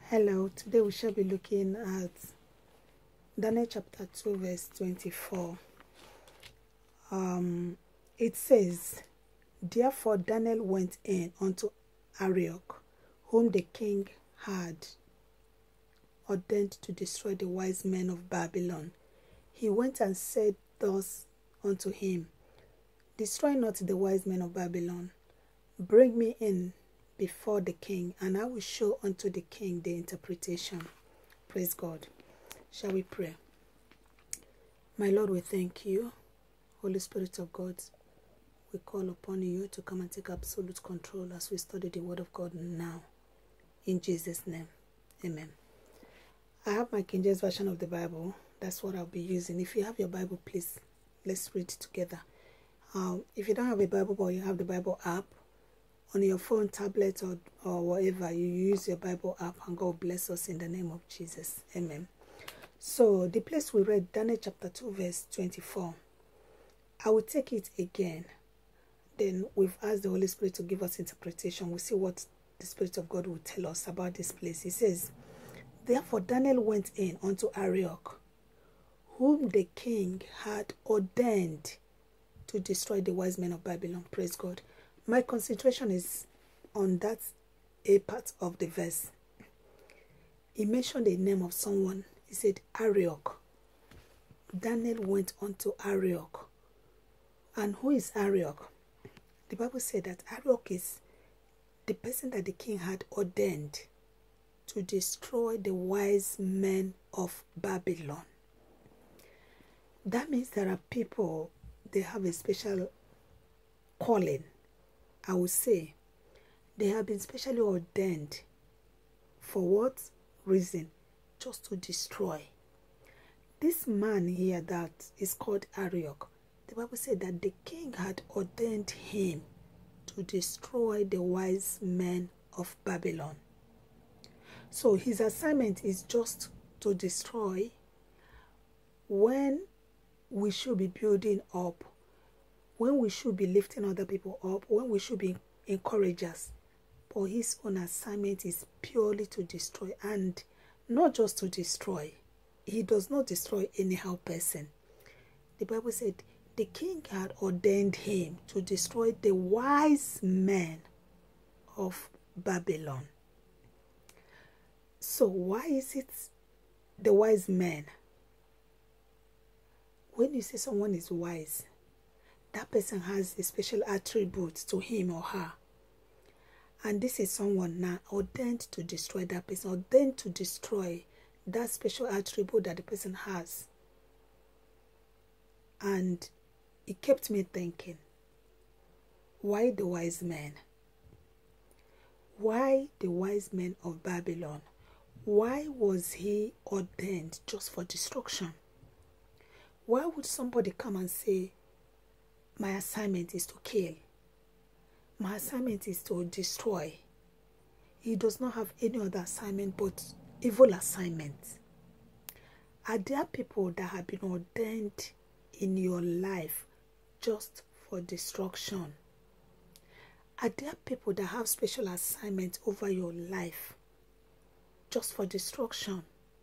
Hello, today we shall be looking at Daniel chapter 2 verse 24. It says, "Therefore Daniel went in unto Arioch, whom the king had ordained to destroy the wise men of Babylon. He went and said thus unto him, Destroy not the wise men of Babylon. Bring me in before the king, and I will show unto the king the interpretation." Praise God. Shall we pray? My Lord, we thank you. Holy Spirit of God, we call upon you to come and take absolute control as we study the word of God now. In Jesus' name, amen. I have my King James Version of the Bible. That's what I'll be using. If you have your Bible, please, let's read together. If you don't have a Bible, but you have the Bible app, on your phone, tablet, or whatever, you use your Bible app, and God bless us in the name of Jesus. Amen. So, the place we read, Daniel chapter 2, verse 24. I will take it again. Then we've asked the Holy Spirit to give us interpretation. We'll see what the Spirit of God will tell us about this place. He says, "Therefore Daniel went in unto Arioch, whom the king had ordained to destroy the wise men of Babylon." Praise God. My concentration is on that a part of the verse. He mentioned the name of someone. He said Arioch. Daniel went unto Arioch. And who is Arioch? The Bible said that Arioch is the person that the king had ordained to destroy the wise men of Babylon. That means there are people, they have a special calling. I would say they have been specially ordained. For what reason? Just to destroy. This man here that is called Arioch, the Bible said that the king had ordained him to destroy the wise men of Babylon. So his assignment is just to destroy when we should be building up, when we should be lifting other people up, when we should be encouragers. But his own assignment is purely to destroy, and not just to destroy. He does not destroy anyhow person. The Bible said the king had ordained him to destroy the wise men of Babylon. So why is it the wise men? When you say someone is wise, that person has a special attribute to him or her. And this is someone now ordained to destroy that person, ordained to destroy that special attribute that the person has. And it kept me thinking, why the wise men? Why the wise men of Babylon? Why was he ordained just for destruction? Why would somebody come and say, my assignment is to kill, my assignment is to destroy? He does not have any other assignment but evil assignment. Are there people that have been ordained in your life just for destruction? Are there people that have special assignment over your life just for destruction?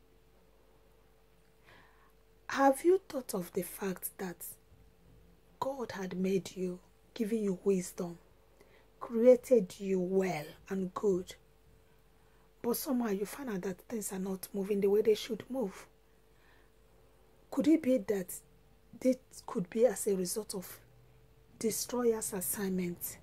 Have you thought of the fact that God had made you, given you wisdom, created you well and good, but somehow you find out that things are not moving the way they should move? Could it be that this could be as a result of destroyer's assignment?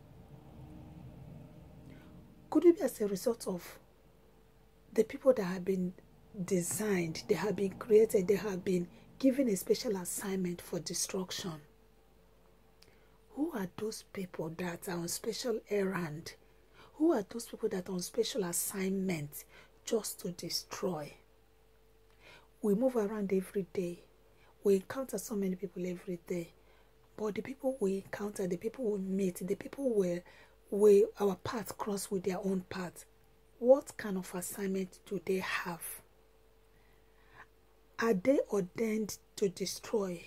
Could it be as a result of the people that have been designed, they have been created, they have been given a special assignment for destruction? Who are those people that are on special errand? Who are those people that are on special assignment just to destroy? We move around every day. We encounter so many people every day. But the people we encounter, the people we meet, the people where our paths cross with their own path, what kind of assignment do they have? Are they ordained to destroy?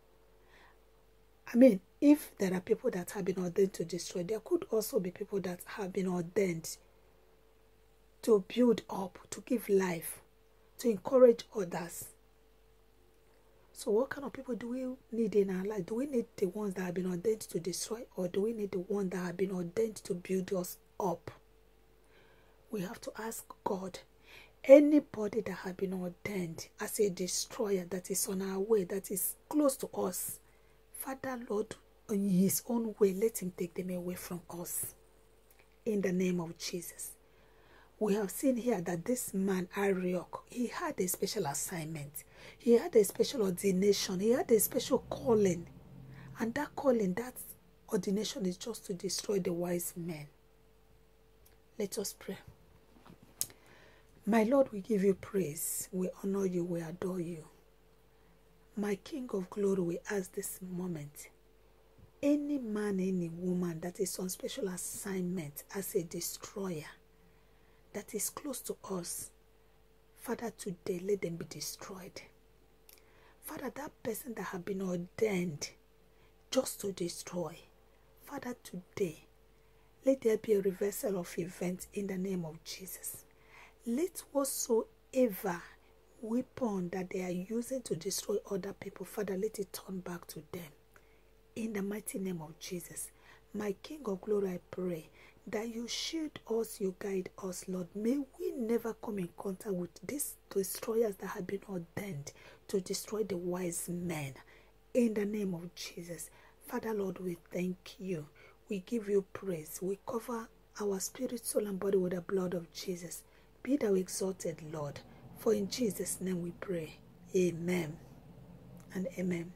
I mean, if there are people that have been ordained to destroy, there could also be people that have been ordained to build up, to give life, to encourage others. So what kind of people do we need in our life? Do we need the ones that have been ordained to destroy, or do we need the ones that have been ordained to build us up? We have to ask God, anybody that has been ordained as a destroyer that is on our way, that is close to us, Father, Lord, in his own way, let him take them away from us. In the name of Jesus. We have seen here that this man, Arioch, he had a special assignment. He had a special ordination. He had a special calling. And that calling, that ordination is just to destroy the wise men. Let us pray. My Lord, we give you praise. We honor you. We adore you. My King of glory, we ask this moment, any man, any woman that is on special assignment as a destroyer, that is close to us, Father, today let them be destroyed. Father, that person that has been ordained just to destroy, Father, today let there be a reversal of events in the name of Jesus. Let whatsoever weapon that they are using to destroy other people, Father, let it turn back to them. In the mighty name of Jesus. My King of glory, I pray that you shield us, you guide us, Lord. May we never come in contact with these destroyers that have been ordained to destroy the wise men. In the name of Jesus. Father, Lord, we thank you. We give you praise. We cover our spirit, soul, and body with the blood of Jesus. Be thou exalted, Lord. For in Jesus' name we pray. Amen and amen.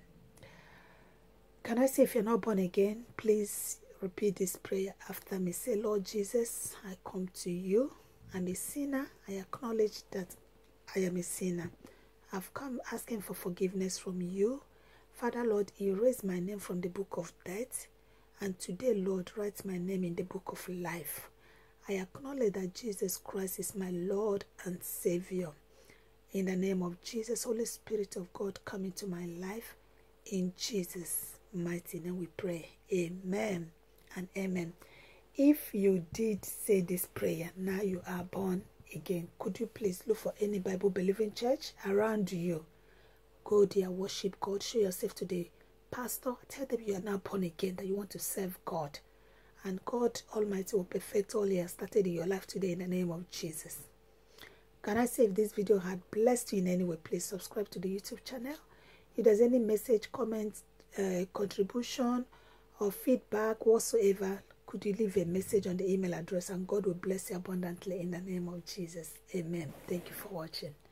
Can I say, if you're not born again, please repeat this prayer after me. Say, Lord Jesus, I come to you. I'm a sinner. I acknowledge that I am a sinner. I've come asking for forgiveness from you. Father, Lord, erase my name from the book of death. And today, Lord, write my name in the book of life. I acknowledge that Jesus Christ is my Lord and Savior. In the name of Jesus, Holy Spirit of God, come into my life. In Jesus' mighty name we pray. Amen and amen. If you did say this prayer, now you are born again. Could you please look for any Bible-believing church around you? Go there, worship God, show yourself to the pastor. Tell them you are now born again, that you want to serve God. And God Almighty will perfect all He has started in your life today in the name of Jesus. Can I say, if this video had blessed you in any way, please subscribe to the YouTube channel. If there's any message, comment, contribution, or feedback whatsoever, could you leave a message on the email address, and God will bless you abundantly in the name of Jesus. Amen. Thank you for watching.